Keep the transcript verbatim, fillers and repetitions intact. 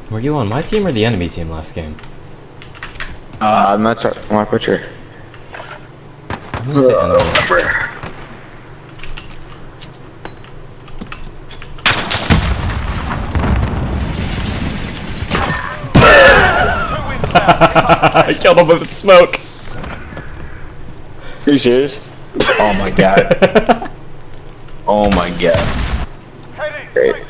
Were you on my team or the enemy team last game? Uh, I'm not sure. I'm not quite sure. I'm gonna say enemy. I killed him with smoke. Are you serious? Oh my god. Oh my god. Great.